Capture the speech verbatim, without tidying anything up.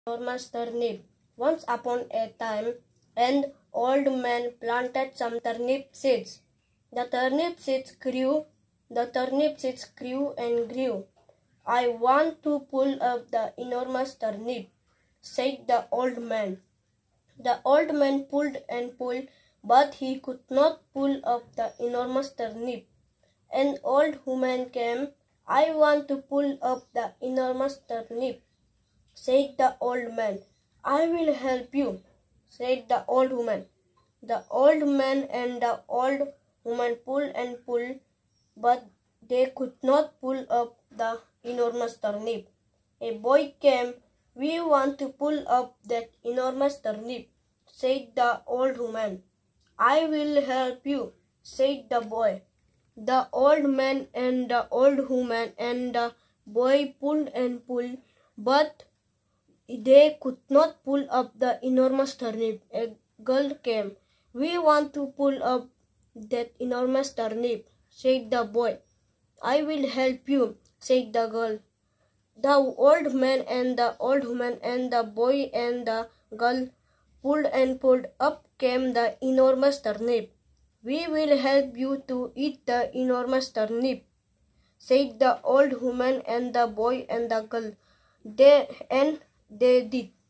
enormous turnip. Once upon a time, an old man planted some turnip seeds. The turnip seeds grew, the turnip seeds grew and grew. "I want to pull up the enormous turnip," said the old man. The old man pulled and pulled, but he could not pull up the enormous turnip. An old woman came. "I want to pull up the enormous turnip," said the old man. "I will help you," said the old woman. The old man and the old woman pulled and pulled, but they could not pull up the enormous turnip. A boy came. "We want to pull up that enormous turnip," said the old woman. "I will help you," said the boy. The old man and the old woman and the boy pulled and pulled, but they could not pull up the enormous turnip. A girl came. "We want to pull up that enormous turnip," said the boy. "I will help you," said the girl. The old man and the old woman and the boy and the girl pulled and pulled. Up came the enormous turnip. "We will help you to eat the enormous turnip," said the old woman and the boy and the girl. They and they did.